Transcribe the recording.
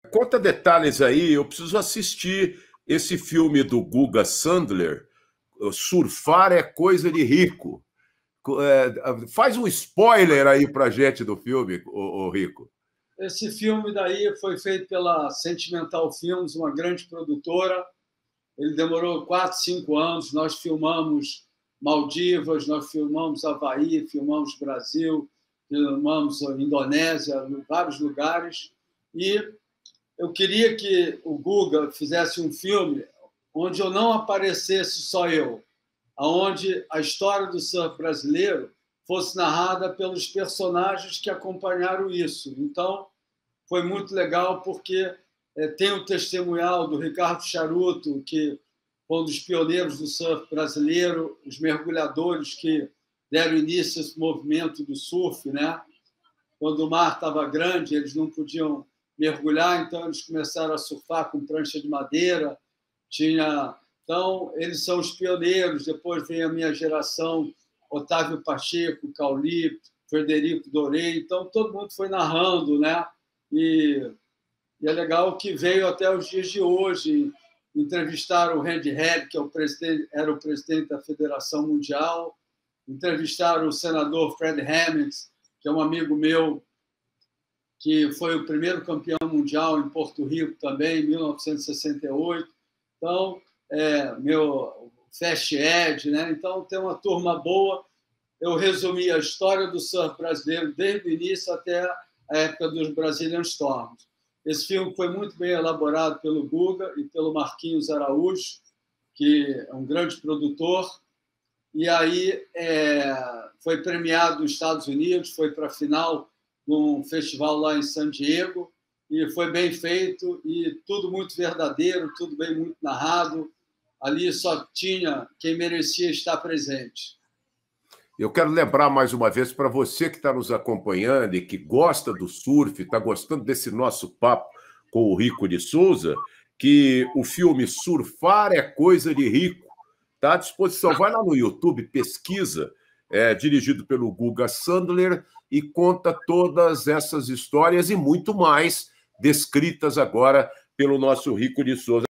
Conta detalhes aí, eu preciso assistir esse filme do Guga Sandler, Surfar é Coisa de Rico. Faz um spoiler aí pra gente do filme, ô Rico. Esse filme daí foi feito pela Sentimental Films, uma grande produtora. Ele demorou 4, 5 anos. Nós filmamos Maldivas, nós filmamos Havaí, filmamos Brasil, filmamos Indonésia, vários lugares. E eu queria que o Guga fizesse um filme onde eu não aparecesse só eu, onde a história do surf brasileiro fosse narrada pelos personagens que acompanharam isso. Então, foi muito legal porque tem o testemunhal do Ricardo Charuto, que foi um dos pioneiros do surf brasileiro, os mergulhadores que deram início a esse movimento do surf, né? Quando o mar estava grande, eles não podiam mergulhar, então eles começaram a surfar com prancha de madeira. Então, eles são os pioneiros. Depois vem a minha geração, Otávio Pacheco, Cauli, Frederico Dorei. Então, todo mundo foi narrando, né? E é legal que veio até os dias de hoje. Entrevistaram o Randy Head, que era o presidente da Federação Mundial. Entrevistaram o senador Fred Hammonds, que é um amigo meu, que foi o primeiro campeão mundial em Porto Rico também, em 1968. Então, meu Fast Ed, né? Então, tem uma turma boa. Eu resumi a história do surf brasileiro desde o início até a época dos Brazilian Storms. Esse filme foi muito bem elaborado pelo Guga e pelo Marquinhos Araújo, que é um grande produtor. E aí foi premiado nos Estados Unidos, foi para a final num festival lá em San Diego, e foi bem feito, e tudo muito verdadeiro, tudo bem muito narrado. Ali só tinha quem merecia estar presente. Eu quero lembrar mais uma vez para você que está nos acompanhando e que gosta do surf, está gostando desse nosso papo com o Rico de Souza, que o filme Surfar é Coisa de Rico está à disposição. Vai lá no YouTube, pesquisa, dirigido pelo Guga Sandler, e conta todas essas histórias e muito mais descritas agora pelo nosso Rico de Souza.